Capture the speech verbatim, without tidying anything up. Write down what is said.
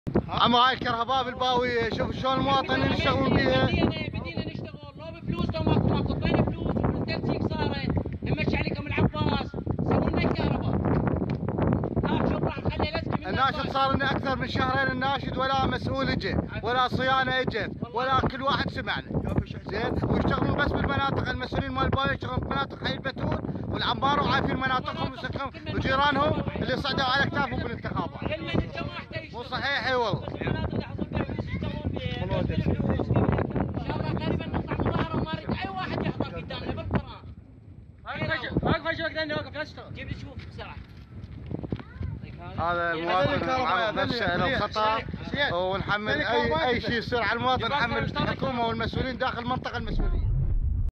عم هاي الكهرباء بالباوية شوف شلون المواطنين يشتغلون بيها. بدينا نشتغل لو بفلوس لو ماكو ماكو طينا فلوس والتنسيق صارت نمشي عليكم العباس سووا لنا الكهرباء. ها شوف راح نخلي لسكي من الناشد صار لنا اكثر من شهرين الناشد ولا مسؤول اجى ولا صيانه اجت ولا كل واحد سمعنا. زين ويشتغلون بس بالمناطق المسؤولين مال الباوية يشتغلون بمناطق حي البتول والعنبار وعارفين مناطقهم وسكنهم وجيرانهم اللي صعدوا على اكتافهم بالانتخابات. مو صحيح اي والله. هذا المواطن معرض نفسه له خطر ونحمل اي اي شيء يصير على المواطن نحمل الحكومه والمسؤولين داخل المنطقه المسؤوليه.